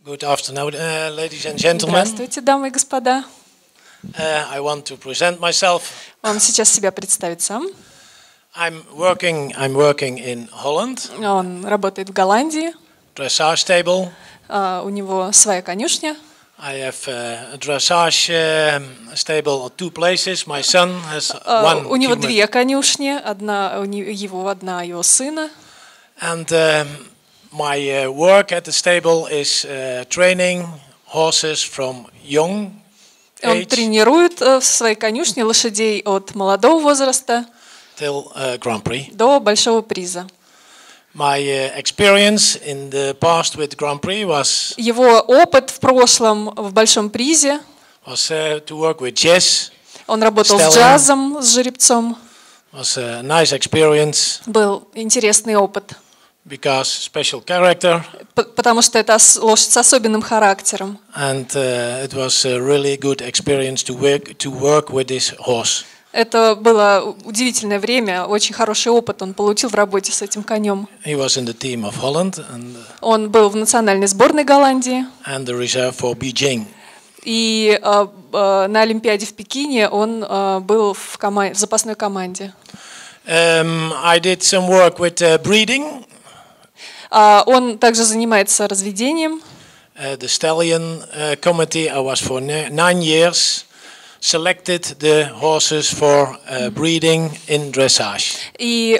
Good afternoon, ladies and gentlemen. Здравствуйте, дамы и господа. I want to present myself. Он сейчас себя представит сам. I'm working in Holland. Он работает в Голландии. Dressage stable. У него своя конюшня. I have a dressage stable at two places. My son has one. У него две конюшни, одна его сына. And my work at the stable is training horses from young age. Он тренирует в своей конюшне лошадей от молодого возраста till Grand Prix. до большого приза. My experience in the past with Grand Prix was Его опыт в прошлом в большом призе. to work with jazz. Он работал с джазом, с жеребцом. Was a nice experience. Был интересный опыт. Because special character. Потому что это лошадь с особенным характером. And it was a really good experience to work with this horse. Это было удивительное время, очень хороший опыт он получил в работе с этим конем. He was in the team of Holland and Он был в национальной сборной Голландии. And the reserve for Beijing. И на Олимпиаде в Пекине он был в запасной команде. I did some work with breeding. Он также занимается разведением. The stallion committee, I was for 9 years, selected the horses for breeding in dressage. И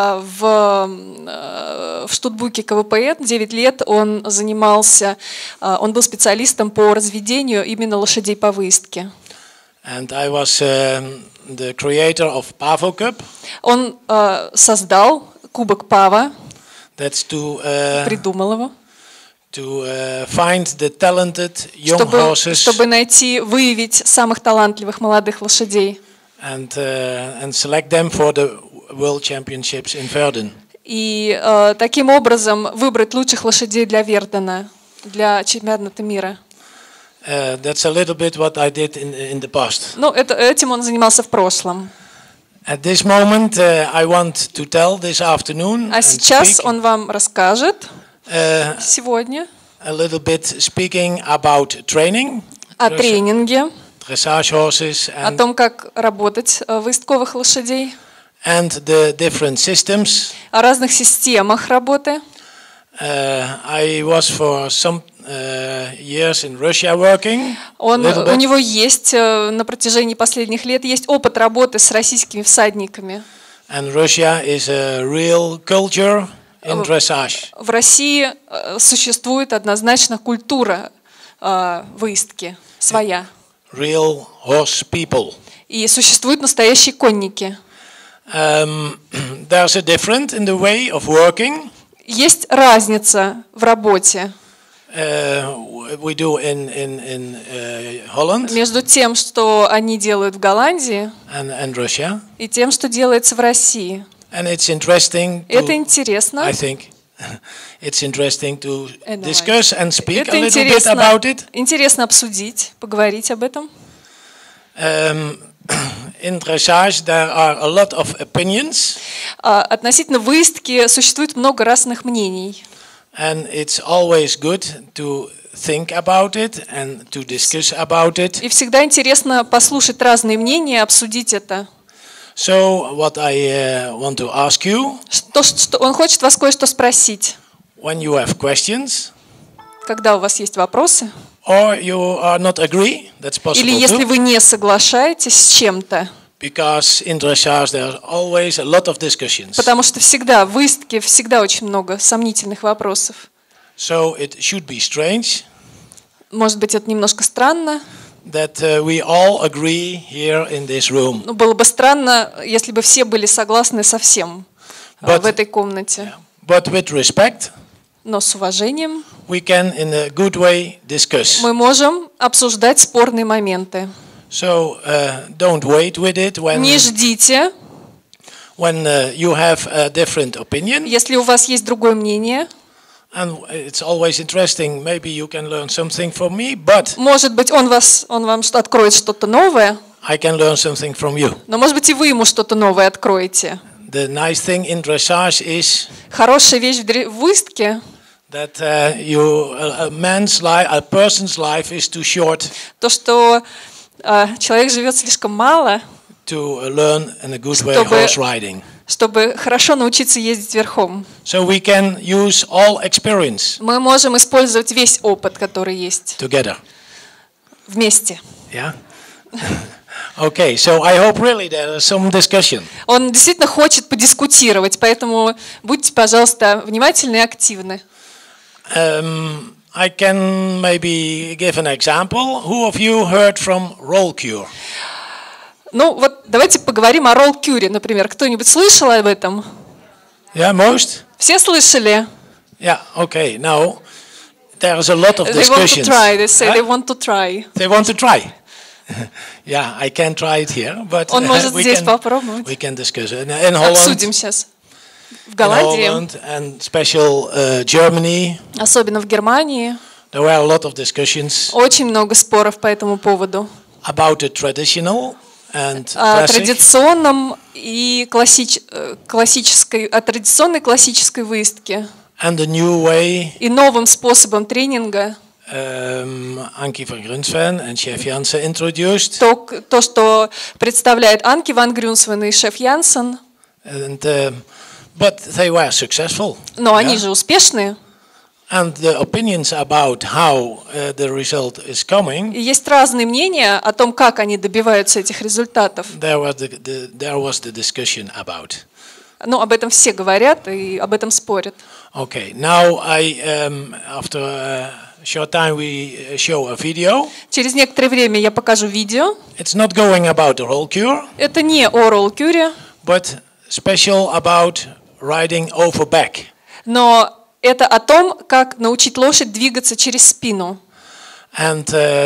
в Штутбуке КВПН 9 лет он занимался, он был специалистом по разведению именно лошадей по выездке. And I was the creator of Pavo Cup. Он создал Кубок Пава. That's придумал его. To find the talented young horses. Чтобы выявить самых талантливых молодых лошадей. And select them for the World Championships in Verden. И таким образом выбрать лучших лошадей для Вердена, для чемпионата мира. That's a little bit what I did in the past. Ну, этим он занимался в прошлом. At this moment, I want to tell this afternoon. А сейчас он вам расскажет сегодня a little bit speaking about training. О тренинге, dressage horses, о том, как работать выездковых лошадей, and the different systems. О разных системах работы. I was for some years in Russia working. У него есть на протяжении последних лет есть опыт работы с российскими всадниками. And Russia is a real culture in dressage. В России существует однозначно культура выездки своя. Real horse people. И существуют настоящие конники. There's a difference in the way of working. Есть разница в работе. We do in Holland. Между тем, что они делают в Голландии, and Russia. И тем, что делается в России. And it's interesting. Это интересно. I think it's interesting to discuss and speak Это a little bit about it. Интересно обсудить, поговорить об этом. In dressage there are a lot of opinions. Относительно выездки существует много разных мнений. And it's always good to think about it and to discuss about it. И всегда интересно послушать разные мнения, обсудить это. So what I want to ask you. Он хочет вас кое-что спросить. When you have questions. Когда у вас есть вопросы. Or you are not agree, that's possible. Или если вы не соглашаетесь с чем-то. Because in dressage there are always a lot of discussions. Потому что всегда в выездке всегда очень много сомнительных вопросов. So it should be strange. Может быть, это немножко странно. That we all agree here in this room. Ну, было бы странно, если бы все были согласны со всем в этой комнате. But with respect. Но с уважением. We can in a good way discuss. Мы можем обсуждать спорные моменты. So don't wait with it when. Не ждите. When you have a different opinion. Если у вас есть другое мнение. And it's always interesting. Maybe you can learn something from me, but. Может быть, он вам откроет что-то новое. I can learn something from you. Но может быть и вы ему что-то новое откроете. The nice thing in dressage is. Хорошая вещь в выездке. that a person's life is too short То, что человек живет слишком мало, to learn in a good way Чтобы- horse riding. чтобы хорошо научиться ездить верхом. So we can use all experience Мы можем использовать весь опыт, который есть, together. вместе. Yeah. Okay, so I hope really there is some discussion. Он действительно хочет подискутировать, поэтому будьте, пожалуйста, внимательны и активны. I can maybe give an example. Who of you heard from roll cure? Ну вот давайте поговорим о ролл-кюре, например. Кто-нибудь слышал об этом? Yeah, most? Все слышали? Yeah, okay. Now, there is a lot of They want to discussions. try. They say Huh? they want to try. They want to try. Yeah, I can't try it here, but Он может we здесь can попробовать. discuss it. In Holland, Обсудим сейчас. В Голландии, and special Germany, особенно в Германии, there were a lot of discussions очень много споров по этому поводу. about the traditional and О classic традиционном и о традиционной классической выездке and the new way. и новым способом тренинга. Ankie van Grunsven and Chef Jansen introduced, То, что представляет Анки ван Грюнсвен и шеф Янсен. but they were successful. Но они Yeah. же успешные. And the opinions about how the result is coming, И есть разные мнения о том, как они добиваются этих результатов. there was the discussion about. Ну, об этом все говорят и об этом спорят. Okay, now after a short time we show a video. Через некоторое время я покажу видео. It's not going about the roll cure, Это не о ролл-кюре, but special about riding over back. но это о том, как научить лошадь двигаться через спину, And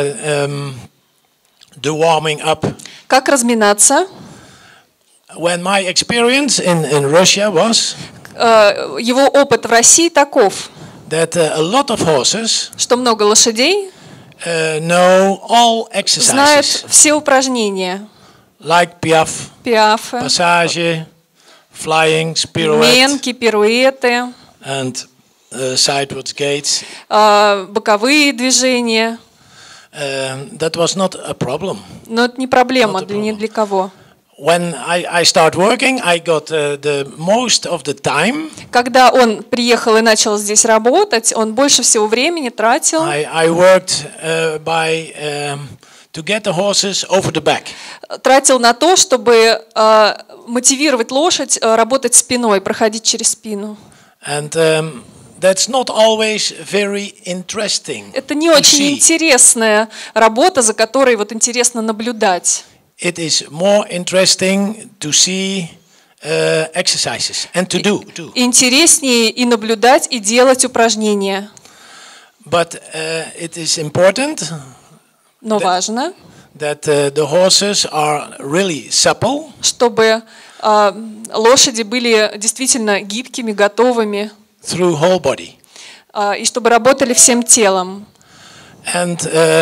the warming up. как разминаться. When my experience in Russia was Его опыт в России таков, that a lot of horses что много лошадей know all знают exercises, все упражнения. like piaf, Пиафы, passage, flying, pirouette, менки, пируэты, and sidewards gates. боковые движения. That was not a problem. Но это не проблема Not a ни problem. для кого. When I start working, I got the most of the time. Когда он приехал и начал здесь работать, он больше всего времени тратил, I worked to get the horses over the back. тратил на то, чтобы мотивировать лошадь работать спиной, проходить через спину. And that's not always very interesting. Это не to очень see. интересная работа, за которой вот интересно наблюдать. It is more interesting to see exercises and to do too. Интереснее и наблюдать, и делать упражнения. But it is important Но важно, that the horses are really supple чтобы лошади были действительно гибкими, готовыми, through whole body. И чтобы работали всем телом. And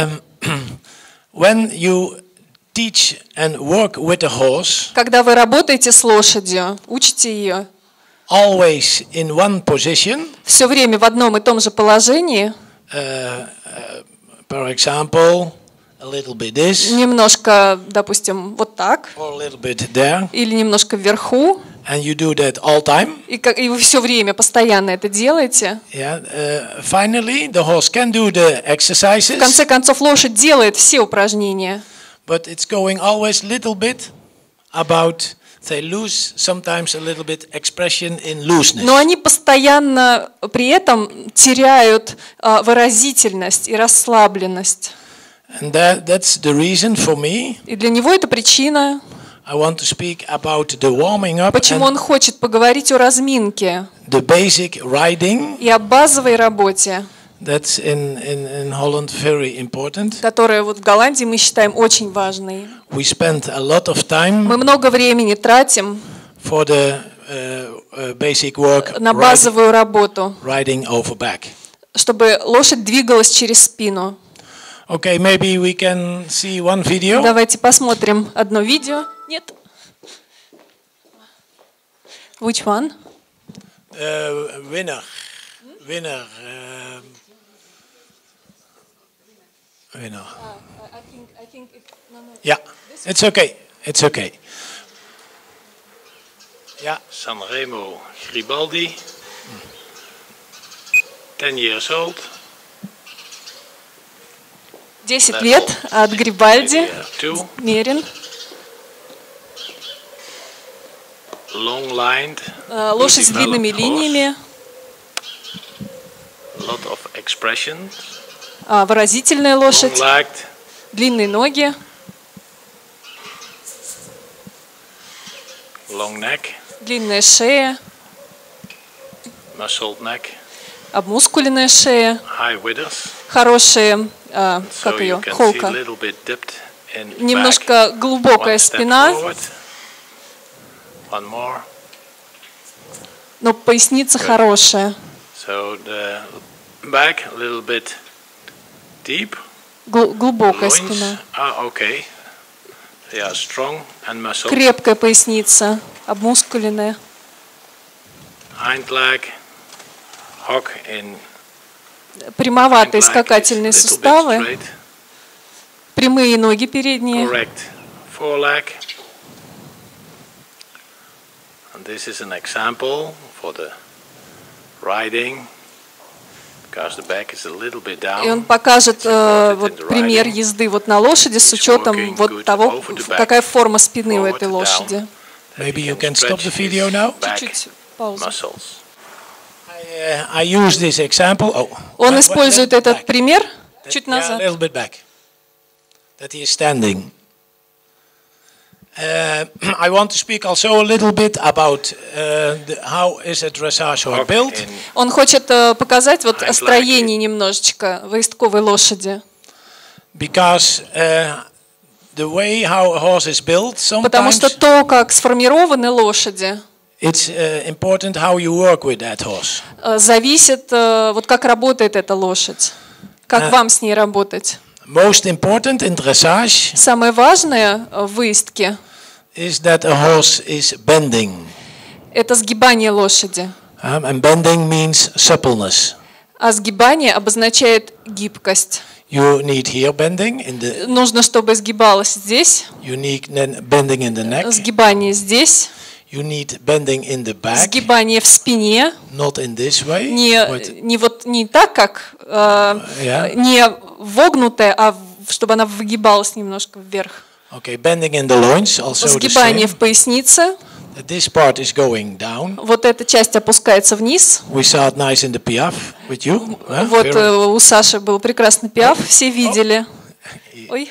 when you teach and work with a horse, Когда вы работаете с лошадью, учите ее always in one position, все время в одном и том же положении, for example, a little bit this немножко, допустим, вот так, or a little bit there, или немножко вверху, and you do that all time, и вы все время постоянно это делаете, finally the horse can do the в конце exercises, концов лошадь делает все упражнения, but it's going always little bit about they lose sometimes a little bit expression in looseness. но они постоянно при этом теряют выразительность и расслабленность. And that's the reason for me. И для него это причина, I want to speak about the warming up почему and он хочет поговорить о разминке the basic riding. и о базовой работе, That's in Holland very important. которая вот в Голландии мы считаем очень важной. We spend a lot of time Мы много времени тратим for the basic work на базовую работу, riding over back. чтобы лошадь двигалась через спину. Okay, maybe we can see one video. Давайте посмотрим одно видео. Нет. Which one? Winner. winner. Winner. Yeah, it's okay. It's okay. Yeah. Sanremo Garibaldi, 10 years old. 10 лет от Грибальди, Мерин. Long-lined. Лошадь с длинными линиями. Lot of expression. Выразительная лошадь. Long-legged. Длинные ноги. Long neck. Длинная шея. Muscled neck. Обмускуленная шея. High withers. Хорошая, как So ее, you can see a холка. little bit dipped in back. Немножко глубокая One step спина, forward. One more. но поясница хорошая. So the back a little bit deep. Глубокая Loins спина. are okay. They are strong and muscled. Крепкая поясница, обмускуленная. Hind leg. Hock in Прямоватые hind leg is скакательные little bit суставы. straight. Прямые ноги передние. Correct foreleg. And this is an example for the riding, because the back is a little bit down. И он покажет Supported in вот the пример riding. езды вот на лошади с It's учетом working вот good того, over the back, какая форма спины у forward, этой down. лошади. Maybe you can can stop stretch the video his now. back Чуть-чуть паузу. muscles. I use this example. Oh, Он wait, использует little этот back. пример чуть Yeah, a назад. little bit back. That he is standing. I want to speak also a little bit about how is a dressage horse Hock built. in Он хочет показать вот Hind строение немножечко выездковой лошади. Because the way how a horse is built, Потому sometimes что то, как сформированы лошади, it's important how you work with that horse. зависит, вот как работает эта лошадь, как вам с ней работать. Most important in dressage Самое важное в выездке is that a horse is bending. – это сгибание лошади. And bending means suppleness. А сгибание обозначает гибкость. You need here bending in the. Нужно, чтобы сгибалось здесь, You need bending in the neck. сгибание здесь, You need bending in the back, сгибание в спине, not in this way. but не так, как yeah. не вогнутая, а чтобы она выгибалась немножко вверх. Okay, bending in the loins also the Сгибание same. в пояснице. This part is going down. Вот эта часть опускается вниз. We saw it nice in the piaf with you. Вот Very- у Саши был прекрасный пиаф, все видели. Ой.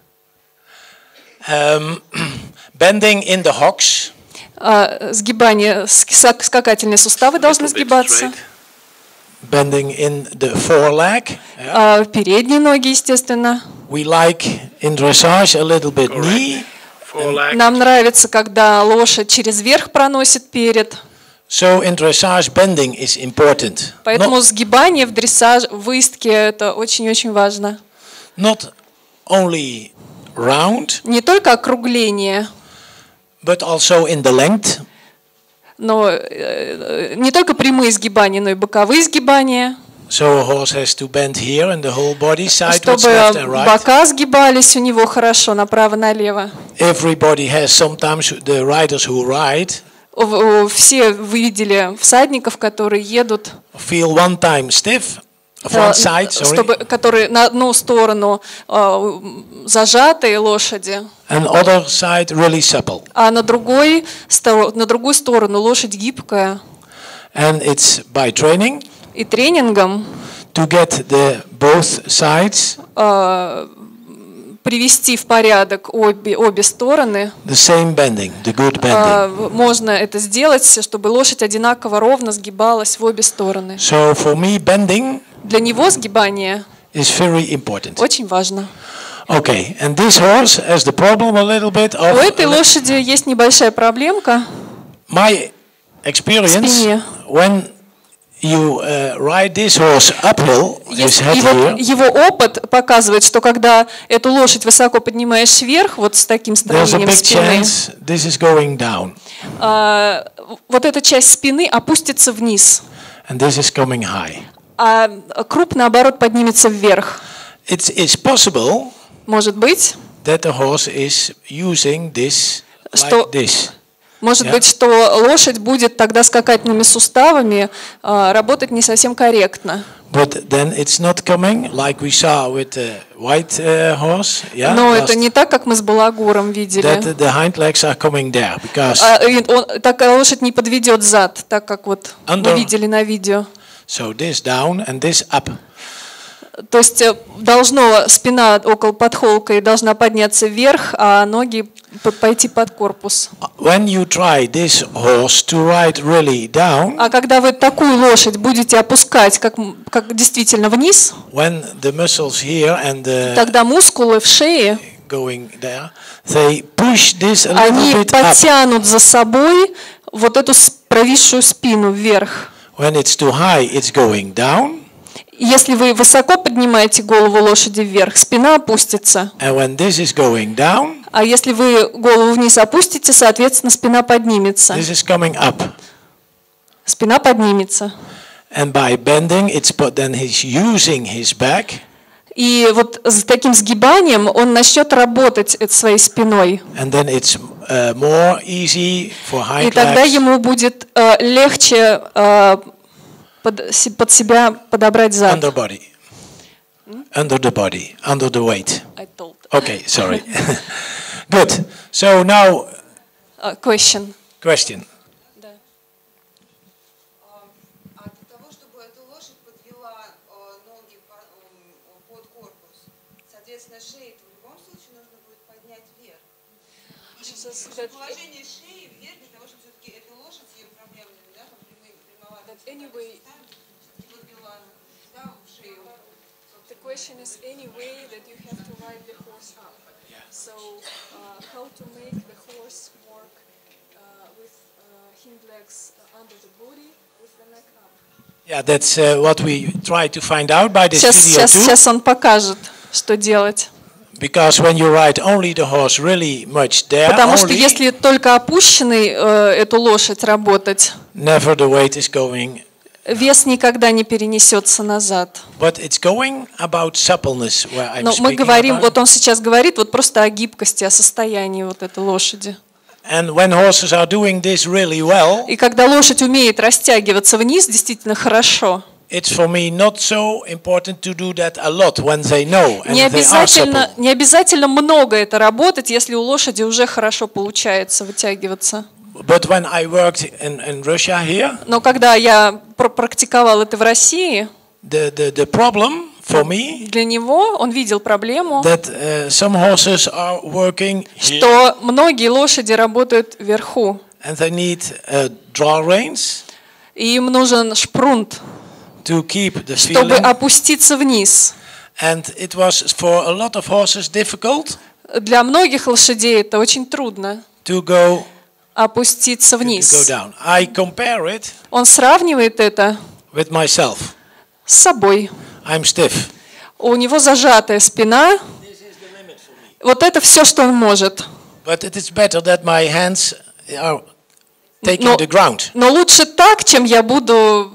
Bending in the hocks. Сгибание, скакательные суставы должны little bit сгибаться. straight. Bending in the foreleg. Передние ноги, естественно. We like in dressage a little bit knee. Foreleg. Нам нравится, когда лошадь через верх проносит перед. So in dressage bending is important. Поэтому сгибание в дрессаже, в выездке это очень-очень важно. Not only round, Не только округление, but also in the length. но не только прямые сгибания, но и боковые сгибания, So a horse has to bend here and the whole body sideways, чтобы left and right. бока сгибались у него хорошо направо-налево. Everybody has sometimes the riders who ride Все вы видели всадников, которые едут, feel one time stiff, front side, sorry, которые на одну сторону зажатые лошади, and other side really supple. а на другую сторону лошадь гибкая. And it's by training И тренингом to get the both sides привести в порядок обе стороны. the same bending, the good bending. Можно это сделать, чтобы лошадь одинаково ровно сгибалась в обе стороны. So for me, bending Для него сгибание is very important. очень важно. Okay, and this horse has the problem a little bit У этой of лошади есть небольшая проблемка. my experience Спине. when you ride this horse uphill, his head here, Его опыт показывает, что когда эту лошадь высоко поднимаешь вверх, вот с таким there's a строением big спины, chance this is going down. вот эта часть спины опустится вниз. and this is coming high. а круп, наоборот, поднимется вверх. It is possible Может быть, that the horse is using this Что- like this. может Yeah. быть, что лошадь будет тогда скакательными суставами работать не совсем корректно. But then it's not coming like we saw with the white horse. Yeah, Но last- это не так, как мы с балагуром видели. that the hind legs are coming there because Такая лошадь не подведет зад, так как вот Under- вы видели на видео. so this down and this up. То есть спина около подхолка и должна подняться вверх, а ноги пойти под корпус. When you try this horse to ride really down, А когда вы такую лошадь будете опускать, как действительно вниз, when the muscles here and the тогда мускулы в шее, going there, they push this a они little bit up. потянут за собой вот эту провисшую спину вверх. When it's too high, it's going down, Если вы высоко поднимаете голову лошади вверх, спина опустится. and when this is going down, А если вы голову вниз опустите, соответственно, спина поднимется. this is coming up. Спина поднимется. And by bending, then he's using his back, И вот с таким сгибанием он начнет работать своей спиной. and then it's more easy for И hind тогда legs ему будет легче под себя подобрать зад. under body, under the body, under the weight. Okay, sorry. Good. So now, Question. question. А для того, чтобы эта лошадь подвела ноги под корпус, соответственно, шею в любом случае нужно будет поднять вверх. Положение шеи вверх для того, чтобы все-таки эта лошадь с ее проблемами, да, там прямоватым подвела в шею. The question is any way that you have to ride the horse up. So how to make the horse work with hind legs under the body with the neck up. Yeah, that's what we try to find out by this video too. Сейчас он покажет, что делать. Because when you ride only the horse really much there, Потому что only, если только опущенный эту лошадь работать, never the weight is going. вес никогда не перенесется назад. But it's going about suppleness, where I'm Но мы speaking говорим, about. вот он сейчас говорит вот просто о гибкости, о состоянии вот этой лошади. And when horses are doing this really well, И когда лошадь умеет растягиваться вниз действительно хорошо, it's for me not so important to do that a lot when they know and they are supple. не обязательно много это работать, если у лошади уже хорошо получается вытягиваться. But when I worked in Russia here, Но когда я практиковал это в России, the problem for me для него он видел проблему, that some horses are working here что многие лошади работают вверху, and they need draw reins и им нужен шпрунт, to keep the чтобы feeling. опуститься вниз. And it was for a lot of horses difficult Для многих лошадей это очень трудно to go опуститься вниз. down. I compare it Он сравнивает это with myself. с собой. I'm stiff. У него зажатая спина. Вот это все, что он может. But it is better that my hands are taking Но, the ground. но лучше так, чем я буду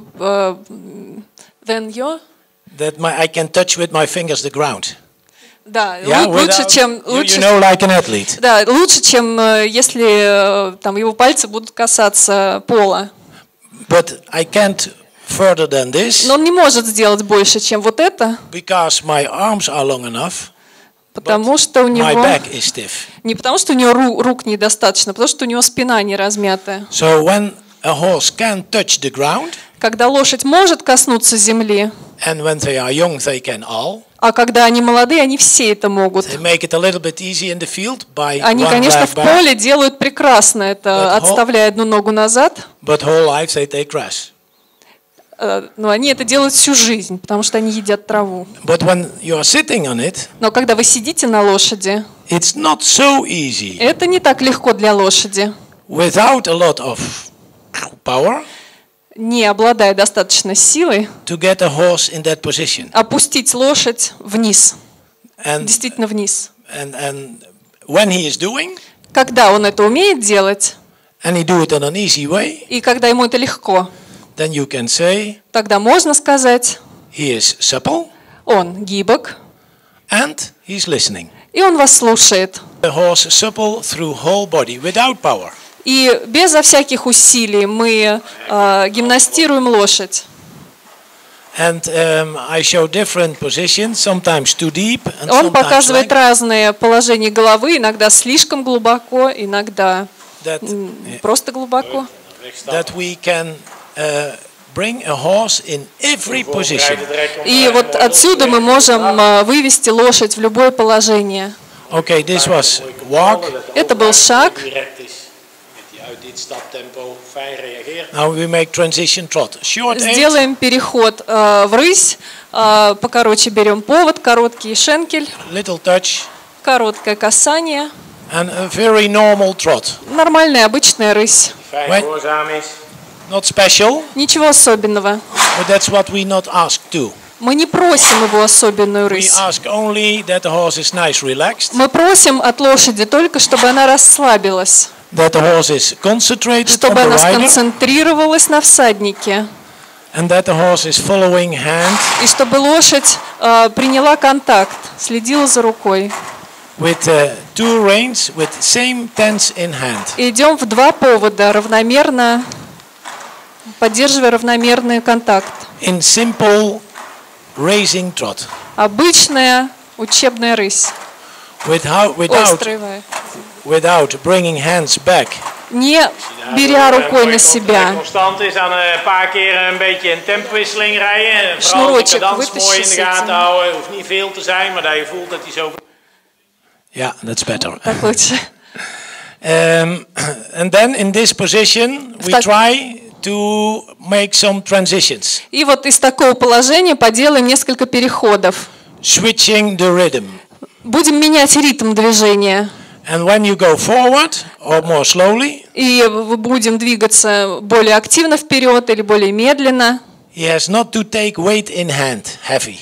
than you. That I can touch with my fingers the ground. Да, Yeah, лучше, without- чем you know, like an athlete. да, лучше, чем если там его пальцы будут касаться пола. But I can't further than this Но он не может сделать больше, чем вот это, because my arms are long enough. потому что у My него back is stiff. не потому, что у него рук недостаточно, потому что у него спина не размятая. So when a horse can touch the ground, Когда лошадь может коснуться земли, and when they are young, they can all. а когда они молодые, они все это могут. They make it a little bit easy in the field by Они, one конечно, leg в back, поле делают прекрасно это, But отставляя одну ногу назад, but whole life they take grass. но они это делают всю жизнь, потому что они едят траву. But when you are sitting on it, Но когда вы сидите на лошади, it's not so easy. это не так легко для лошади. Without a lot of power, Не обладая достаточной силой, to get a horse in that position. опустить лошадь вниз, And действительно вниз. and when he is doing, Когда он это умеет делать, and he do it in an easy way, и когда ему это легко, then you can say тогда можно сказать, he is supple он гибок, and he's listening. и он вас слушает. The horse supple through whole body without power. И безо всяких усилий мы гимнастируем лошадь. And I show different positions, sometimes too deep and Он sometimes показывает like разные положения головы, иногда слишком глубоко, иногда that, просто глубоко. that we can bring a horse in every position. И вот отсюда мы можем вывести лошадь в любое положение. Okay, this was walk. Это был шаг. Now we make transition trot. Short eight, Сделаем переход в рысь, покороче берем повод, короткий шенкель, little touch, короткое касание, and a very normal trot. нормальная обычная рысь. Not special, Ничего особенного. but that's what we not ask to. Мы не просим его особенную We рысь. ask only that the horse is nice, relaxed, Мы просим от лошади только, чтобы она расслабилась, that the horse is concentrated on чтобы the она rider, сконцентрировалась на всаднике, and that the horse is following hand и чтобы лошадь приняла контакт, следила за рукой. with two reins with same tense in hand. И идем в два повода, равномерно, поддерживая равномерный контакт. In simple racing trot. Обычная учебная рысь. Without bringing hands back. Не беря рукой на себя. Constant is aan een paar keer een beetje een tempowisseling rijden. Vooral de Шнурочек cadans mooi in вытащи de с gaten этим. houden. Hoeft niet veel te zijn, maar dat je voelt dat hij zo... Yeah, that's better. Так лучше. And then in this position we Так. try to make some transitions, И вот из такого положения поделаем несколько переходов. switching the rhythm. Будем менять ритм движения. And when you go forward or more slowly, И будем двигаться более активно вперед или более медленно. he has not to take weight in hand, heavy.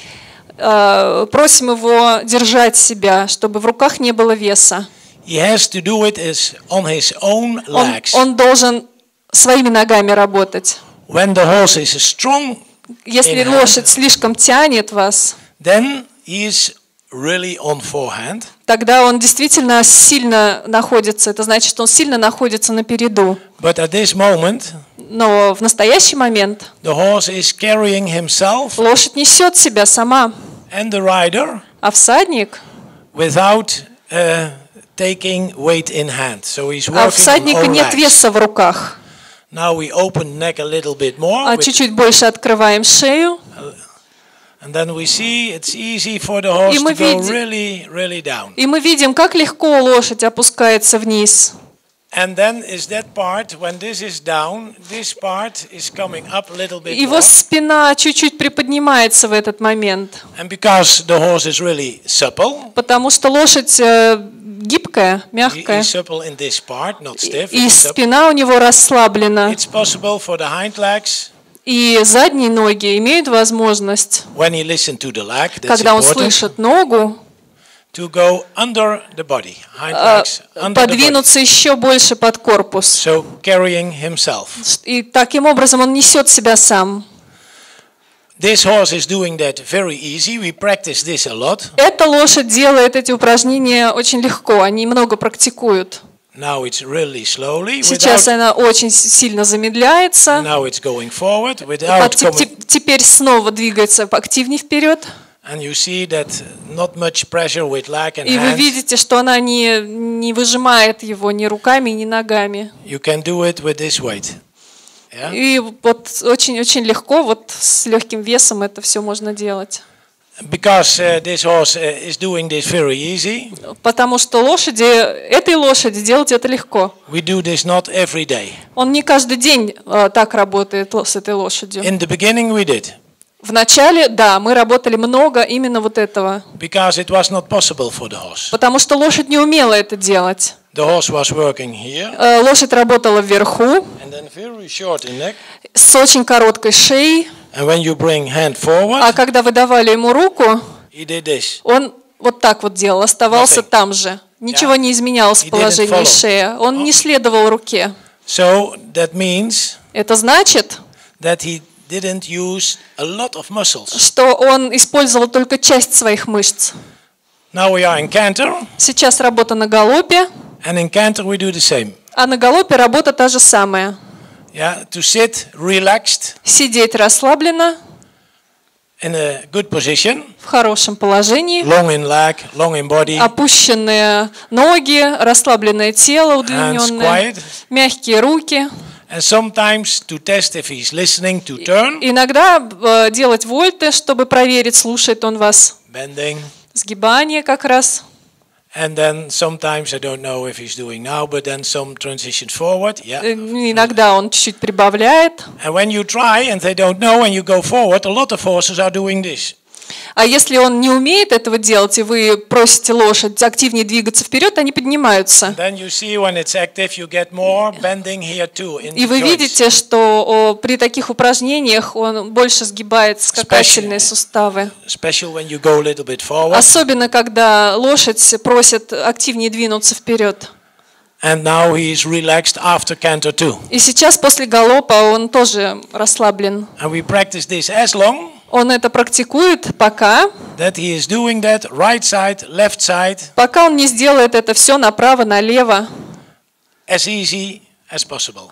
Просим его держать себя, чтобы в руках не было веса. He has to do it on his own legs. Он должен своими ногами работать. When the horse is strong, Если In hand. лошадь слишком тянет вас, then he is really on forehand. тогда он действительно сильно находится. Это значит, что он сильно находится на переду. But at this moment, Но в настоящий момент the horse is carrying himself лошадь несет себя сама, and the rider а всадник, without taking weight in hand. So he's а у working on всадника all нет legs. веса в руках. Now we open neck a little bit more, with- Чуть-чуть больше открываем шею, and then we see it's easy for the horse И мы to go видим- really, really down. и мы видим, как легко лошадь опускается вниз. And then is that part, when this is down, this part is coming up a little bit Его more. спина чуть-чуть приподнимается в этот момент, And because the horse is really supple, потому что лошадь гибкая, мягкая, he's supple in this part, not stiff. и he's supple. спина у него расслаблена, It's possible for the hind legs, и задние ноги имеют возможность, when he listens to the leg, that's когда он important, слышит ногу, to go under the body, hind legs under the body. подвинуться еще больше под корпус. So carrying himself. И таким образом он несет себя сам. This horse is doing that very easy. We practice this a lot. Эта лошадь делает эти упражнения очень легко, они много практикуют. Now it's really slowly. Сейчас она очень сильно замедляется, Now it's going forward а without coming. теперь снова двигается активнее вперед. And you see that not much pressure with leg and И вы hand. видите, что она не выжимает его ни руками, ни ногами. You can do it with this weight. Yeah? И вот очень-очень легко, вот с легким весом это все можно делать. Because this horse is doing this very easy, Потому что этой лошади делать это легко. we do this not every day. Он не каждый день так работает с этой лошадью. In the beginning we did, Вначале, да, мы работали много именно вот этого. because it was not possible for the horse. Потому что лошадь не умела это делать. The horse was working here, Лошадь работала вверху, and then very short in neck. с очень короткой шеей. And when you bring hand А forward, когда вы давали ему руку, he did this. он вот так вот делал, оставался Nothing. там же. Ничего не изменялось в He didn't положении follow. шеи. Он не следовал руке. So that means Это значит, that he didn't use a lot of muscles. что он использовал только часть своих мышц. Now we are in canter, Сейчас работа на галопе, and in canter we do the same. а на галопе работа та же самая. Yeah, to sit relaxed Сидеть расслабленно, in a good position, в хорошем положении, long in leg, long in body, опущенные ноги, расслабленное тело, hands удлиненное, quiet. мягкие руки. And sometimes to test if he's listening, to turn, Иногда делать вольты, чтобы проверить, слушает он вас. bending. Сгибание как раз. And then sometimes, I don't know if he's doing now, but then some transitions forward. Yeah. Иногда он чуть-чуть прибавляет. And when you try and they don't know and you go forward, a lot of horses are doing this. А если он не умеет этого делать, и вы просите лошадь активнее двигаться вперед, они поднимаются. Then you see when it's active, you get more bending here too. In И the вы joints. видите, что при таких упражнениях он больше сгибает скакательные суставы. Especially when you go a little bit forward. Особенно, когда лошадь просит активнее двинуться вперед. And now he is relaxed after canter too. И сейчас после галопа он тоже расслаблен. And we practice this as long Он это практикует пока that he is doing that right side, left side, он не сделает это все направо, налево. as easy as possible.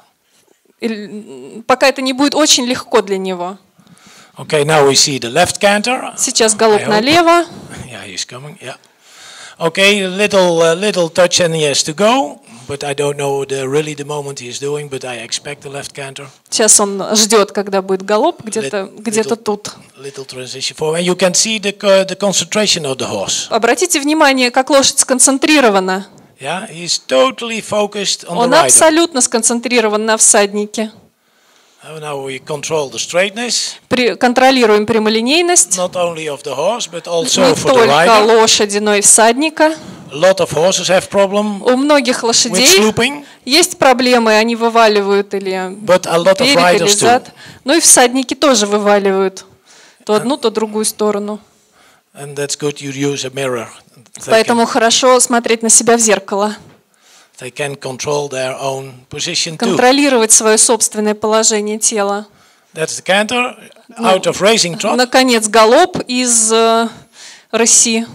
Пока это не будет очень легко для него. Okay, now we see the left canter. Сейчас галоп I hope. налево. Yeah, he's coming. Yeah. Okay, a little touch and he has to go, but I don't know really the moment he is doing, but I expect the left canter. Сейчас он ждет, когда будет галоп, где-то Little- тут. Little transition forward. And you can see the concentration of the horse. Обратите внимание, как лошадь сконцентрирована. Yeah, he's totally focused on Он the rider. абсолютно сконцентрирован на всаднике. Now we control the straightness, Контролируем прямолинейность. not only of the horse, but also Не for the только rider. лошади, но и всадника. A lot of horses have problem У многих with лошадей slooping, есть проблемы, они вываливают или but a lot of вперед, или riders too. зад. Ну и всадники тоже вываливают. То одну, то другую сторону. And that's good. You use a mirror. Поэтому хорошо смотреть на себя в зеркало. They can control their own position too. Контролировать свое собственное положение тела. That's the canter out of racing trot. Наконец, галоп из России.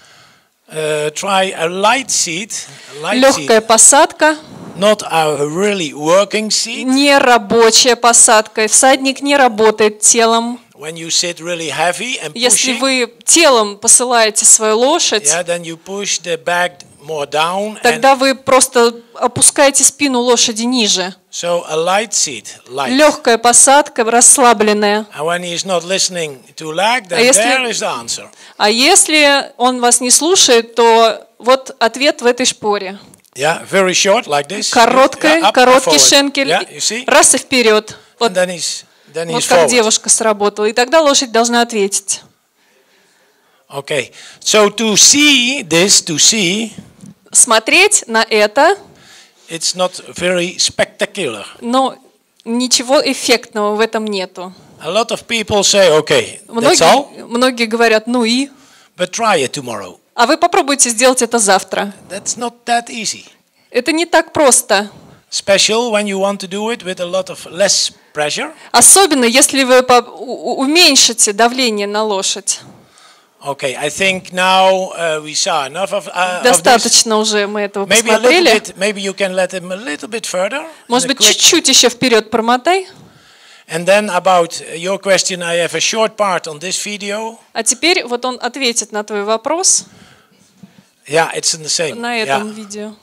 Try a light seat, Легкая посадка, not a really working seat. не рабочая посадка. Всадник не работает телом. When you sit really heavy and Если pushing, вы телом посылаете свою лошадь, yeah, then you push the back more down. And тогда вы просто опускаете спину лошади ниже. so a light seat, light. Легкая посадка, расслабленная. And when he is not listening to lag, then если- there is the answer. А если он вас не слушает, то вот ответ в этой шпоре. Yeah, very short like this. Короткая, Yeah, up and короткий forward. шенкель, Yeah, you see? раз и вперед. Вот, And then he's вот как forward. девушка сработала. И тогда лошадь должна ответить. Okay, so to see, Смотреть на это, it's not very spectacular. но ничего эффектного в этом нету. A lot of people say, okay, that's all, Многие говорят, ну и? but try it tomorrow. А вы попробуйте сделать это завтра. That's not that easy. Это не так просто. Special when you want to do it with a lot of less pressure. Особенно, если вы уменьшите давление на лошадь. Okay, I think now we saw enough of this. Достаточно уже мы этого Maybe a little посмотрели. bit, maybe you can let him a little bit further. Может in a быть, quick- чуть-чуть еще вперед промотай. And then about your question, I have a short part on this video. А теперь вот он ответит на твой вопрос Yeah, it's in the same. на этом Yeah. видео.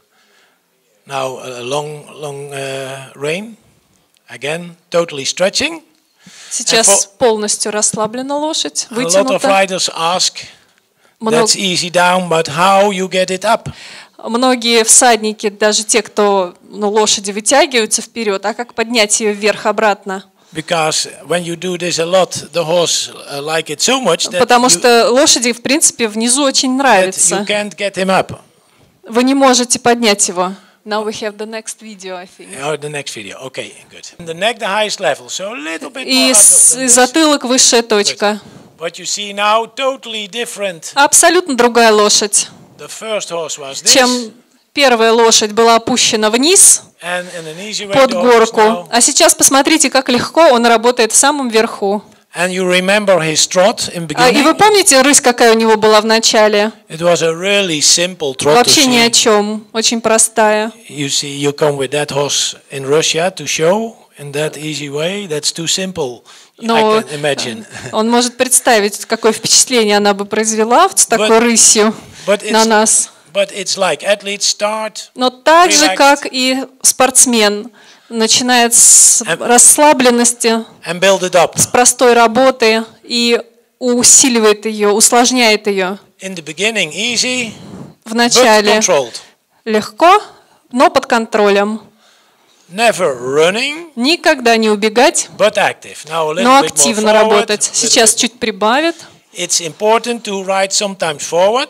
Now a long rein. Again, totally stretching. Сейчас полностью расслаблена лошадь, A lot of вытянута. riders ask, Много- that's easy down, but how you get it up? Многие всадники, даже те, кто лошади вытягиваются вперед, а как поднять ее вверх обратно? Because when you do this a lot, the horse like it so much that Потому you, что лошади, в принципе, внизу очень that you нравится. can't get him up. Вы не можете поднять его. Now we have the next video, I think. Oh, the next video. Okay, good. And the neck, the highest level, so a little bit more И up than this. затылок высшая точка. What you see now, totally different. Абсолютно другая лошадь, The first horse was this, чем первая лошадь была опущена вниз, And in an easy way под to горку. now. А сейчас посмотрите, как легко он работает в самом верху. And you remember his trot in И вы beginning? помните рысь, какая у него была в начале? It was a really simple trot to Вообще ни о see. чем, очень простая. You see, you come with that horse in Russia to show in that easy way. That's too simple. Но I can imagine. он может представить, какое впечатление она бы произвела с такой But- рысью But на it's, нас. but it's like athletes start Но так же, relaxed как и спортсмен, начинает с расслабленности, and build it up. с простой работы и усиливает ее, усложняет ее. In the beginning, easy, В but начале controlled. легко, но под контролем. Never running, Никогда не убегать, but active. Now a little но bit more активно forward. работать. a little Сейчас bit- чуть прибавит. It's important to ride sometimes forward,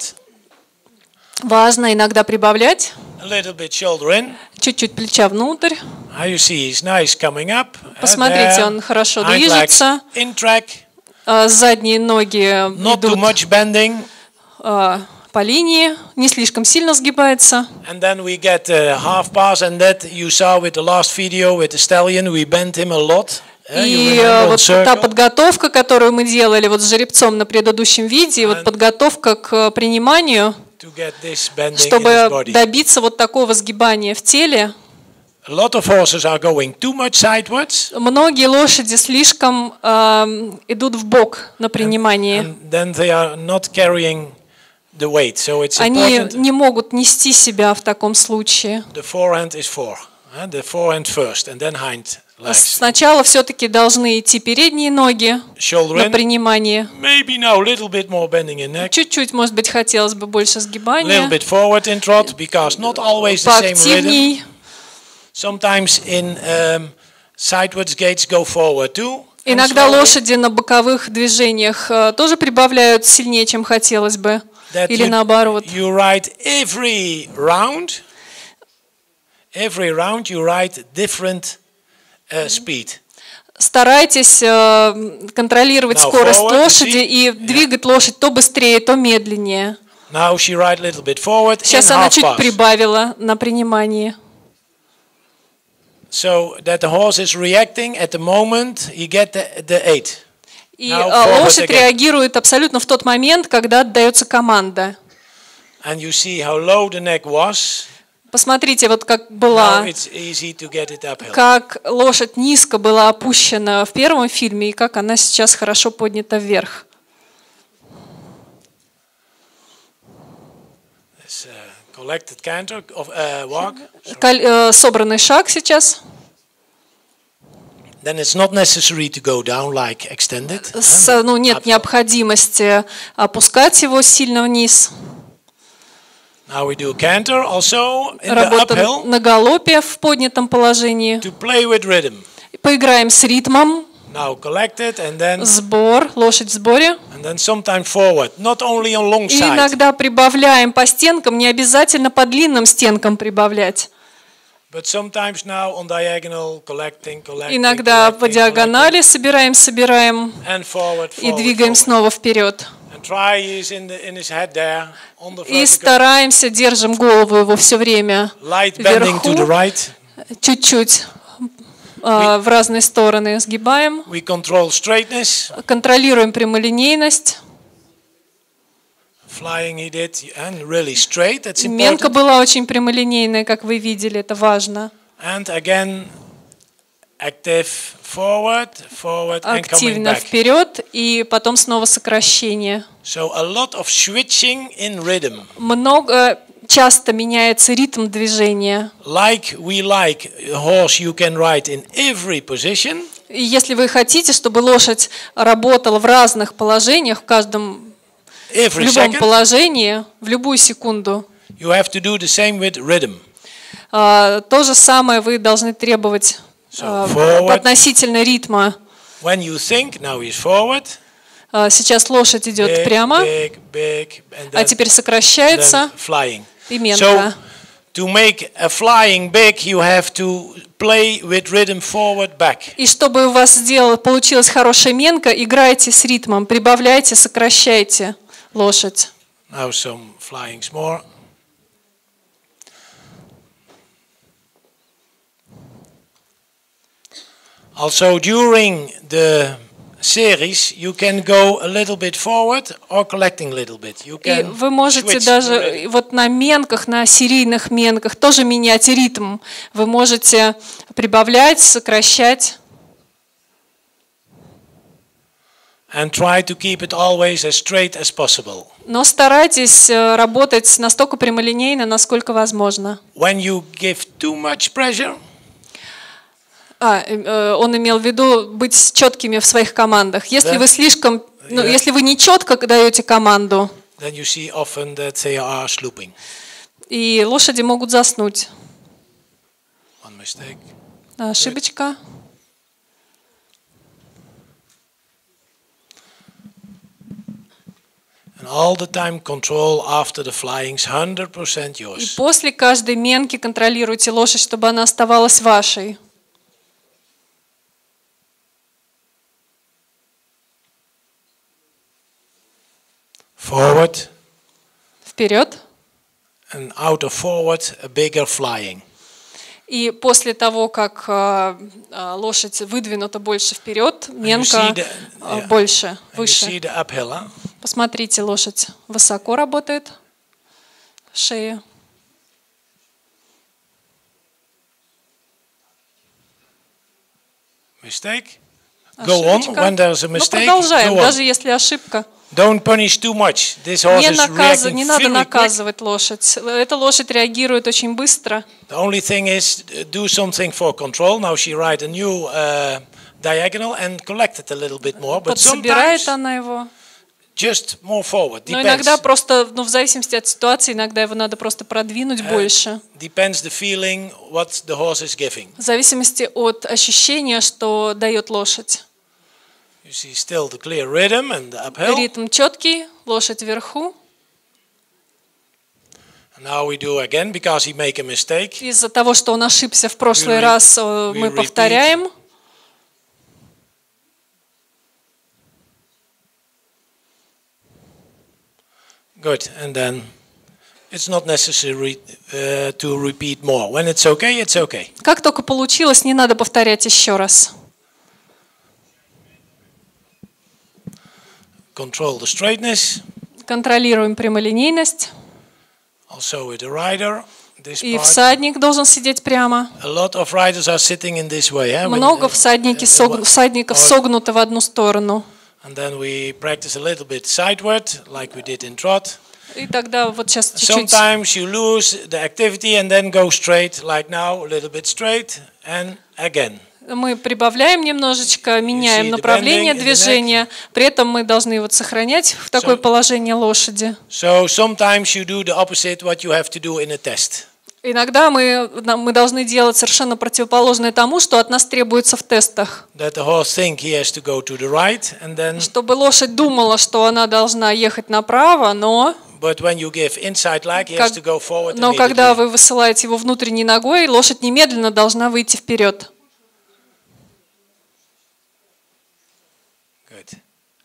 Важно иногда прибавлять. a little bit shoulder in. Чуть-чуть плеча внутрь. How you see he's nice coming up. Посмотрите, There. он хорошо Hind legs движется. in track, Задние ноги not too идут much bending. по линии, не слишком сильно сгибается. And then we get a half pass, and that you saw with the last video with the stallion. We bent him a lot. You И remember on вот та circle? подготовка, которую мы делали вот с жеребцом на предыдущем видео, вот подготовка к приниманию, To get this bending in his чтобы body. добиться вот такого сгибания в теле. A lot of horses are going too much sideways, Многие лошади слишком идут в бок на принимании. and then they are not carrying the weight. So it's Они important. не могут нести себя в таком случае. The forehand is for. The forehand first, and then hind legs. Сначала все-таки должны идти передние ноги Shoulder на in. принимание. Maybe now a little bit more bending in neck. Чуть-чуть, может быть, хотелось бы больше A little сгибания. bit forward in trot, because not always the same rhythm. Поактивней. Sometimes in sideways gaits go forward too. and Иногда slowly. лошади на боковых движениях тоже прибавляют сильнее, чем хотелось бы. That Или наоборот. you ride every round. Every round you ride different speed. Старайтесь контролировать Now скорость forward, you лошади see? и двигать лошадь то быстрее, то медленнее. Now she ride a little bit forward in Сейчас она half чуть pass. прибавила на принимании. So that the horse is reacting at the moment he get the 8. И Now forward лошадь again. реагирует абсолютно в тот момент, когда отдается команда. And you see how low the neck was. Посмотрите, вот как Now была, it's easy to get it uphill. как лошадь низко была опущена в первом фильме, и как она сейчас хорошо поднята вверх. It's collected canter of walk. Собранный шаг сейчас. Then it's not necessary to go down like extended. Нет Uphill. необходимости опускать его сильно вниз. Now we do canter also in the Работа uphill на галопе в поднятом положении. to play with rhythm. Поиграем с ритмом. Now collected and then Сбор, лошадь в сборе. sometimes forward, not only on long И side, иногда прибавляем по стенкам, не обязательно по длинным стенкам прибавлять. but sometimes now on diagonal, collecting, Иногда по диагонали собираем and forward, и forward, двигаем forward. снова вперед. And try is in his head there on the И vertical. стараемся, держим голову его все время Light bending to the вверху, right. чуть-чуть в разные стороны сгибаем, We control straightness. контролируем прямолинейность. Flying he did and really straight. That's Менка important. была очень прямолинейная, как вы видели, это важно. And again, active forward, forward and coming Активно back. вперед и потом снова сокращение. So a lot of switching in rhythm. Часто меняется ритм движения. Like we like a horse you can ride in every position. И если вы хотите, чтобы лошадь работала в разных положениях, в Every любом second. положении, в любую секунду, You have to do the same with rhythm. то же самое вы должны требовать forward. относительно ритма. When you think, now he's forward. Сейчас лошадь идет Big, прямо, big, big, and а then, теперь then сокращается flying. и So менка. to make a flying big, you have to play with rhythm forward, back. И чтобы у вас получилась хорошая менка, играйте с ритмом, прибавляйте, сокращайте лошадь. Now some flyings more. Also, during the series, you can go a little bit forward or collecting a little bit. You И can вы можете switch даже the rhythm. вот на менках, на серийных менках тоже менять ритм. Вы можете прибавлять, сокращать. And try to keep it always as straight as possible. Но старайтесь работать настолько прямолинейно, насколько возможно. When you give too much pressure, Он имел в виду быть четкими в своих командах. Если Да. вы слишком, Да. если вы не четко даете команду, then you see often that they are slooping. и лошади могут заснуть. One mistake. Ошибочка. And all the time control after the flying's 100% И yours. после каждой менки контролируйте лошадь, чтобы она оставалась вашей. Forward, Вперед. and out of forward, a bigger flying. И после того, как лошадь выдвинута больше вперед, see менка the- больше, And you выше. see the uphill, huh? Посмотрите, лошадь высоко работает, шея. Mistake. Go on. Ошибочка. When there's a Ну, mistake, продолжаем, go on. даже если ошибка. Don't punish too much. This horse is reacting Не надо really quick. наказывать лошадь. Эта лошадь реагирует очень быстро. The only thing is do something for control. Now she ride a new diagonal and collect it a little bit more. But Подсобирает sometimes она его. just more forward. Но иногда Depends. просто, в зависимости от ситуации, иногда его надо просто продвинуть больше. Depends the feeling what the horse is giving. В зависимости от ощущения, что дает лошадь. You see still the clear rhythm and the uphill. Ритм четкий, лошадь вверху. Now we do again because he make a mistake. Из-за того, что он ошибся в прошлый We раз, we мы repeat. повторяем. Good, and then it's not necessary to repeat more. When it's okay, it's okay. Как только получилось, не надо повторять еще раз. Control the straightness. Контролируем прямолинейность. Also with the rider. This И part. всадник должен сидеть прямо. A lot of riders are sitting in this way. Eh? Много всадников согнуты в одну сторону. And then we practice a little bit sideward, like we did in trot. И тогда вот сейчас чуть-чуть Sometimes you lose the activity and then go straight, like now, a little bit straight, and again. мы прибавляем немножечко, меняем the направление bending in the движения. При этом мы должны вот сохранять в такое положение лошади. So sometimes you do the opposite what you have to do in a test. Иногда мы должны делать совершенно противоположное тому, что от нас требуется в тестах. That the horse think he has to go to the right, and then, Чтобы лошадь думала, что она должна ехать направо, но but when you give inside leg, he has to go forward когда immediately. вы высылаете его внутренней ногой, лошадь немедленно должна выйти вперед. Good.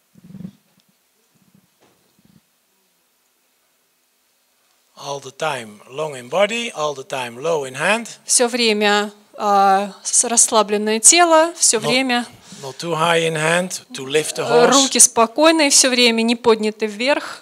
All the time long in body, all the time low in hand. Все время расслабленное тело, все время Not too high in hand to lift the horse. руки спокойные, все время не подняты вверх.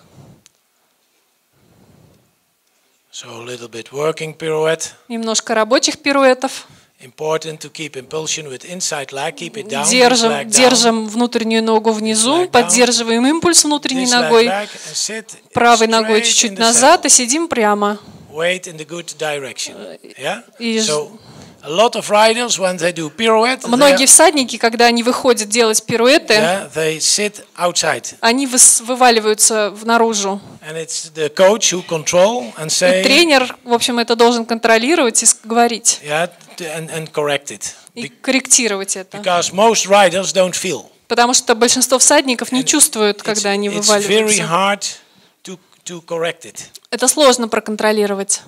So a little bit working pirouette. Немножко рабочих пируэтов. Important to keep impulsion with inside leg. Keep it down. This leg down. Держим внутреннюю ногу внизу, This leg down. поддерживаем импульс внутренней This leg ногой, back and sit правой ногой straight in чуть-чуть the назад и saddle. сидим прямо. Weight in the good direction. Yeah. И So a lot of riders when they do pirouette, Многие всадники, когда они выходят делать пируэты, they sit outside, они вываливаются наружу. and it's the coach who control and И say, тренер, в общем, это должен контролировать и говорить, yeah, and correct it. и корректировать это. Because most riders don't feel. Потому что большинство всадников не чувствуют, It's, когда они it's very вываливаются. hard to correct it. Это сложно проконтролировать.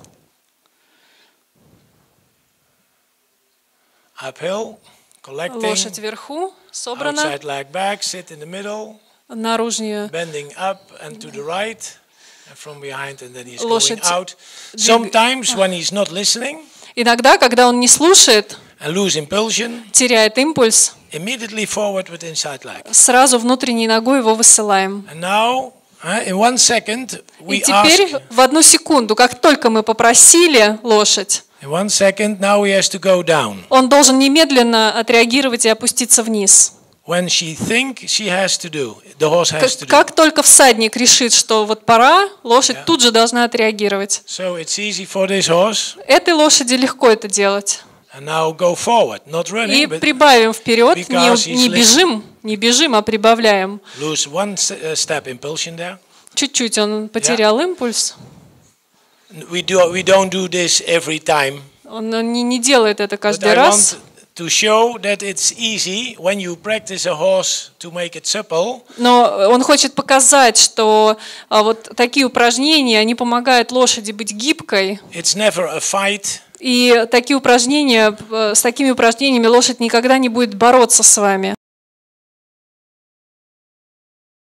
Uphill, collecting, Лошадь вверху, собрана, outside leg back, sit in the middle, наружнее. bending up and to the right, and from behind, and then he's going Лошадь out. Sometimes when he's not listening, Иногда, когда он не слушает, and lose impulsion, теряет импульс, immediately forward with inside leg. сразу внутренней ногой его высылаем. And now, in 1 second, И we теперь ask. в 1 секунду, как только мы попросили лошадь, In 1 second, now he has to go down. он должен немедленно отреагировать и опуститься вниз. When she think she has to do, the horse has to do. Как только всадник решит, что вот пора, лошадь тут же должна отреагировать. So it's easy for this horse. Этой лошади легко это делать. And now go forward, not И running, but прибавим вперед, because he's не бежим, а прибавляем. lose one step impulsion there. Чуть-чуть он потерял импульс. We don't do this every time. Он не делает это But каждый I раз. want to show that it's easy when you practice a horse to make it supple. Но он хочет показать, что вот такие упражнения, они помогают лошади быть гибкой. It's never a fight. И такие упражнения, с такими упражнениями лошадь никогда не будет бороться с вами.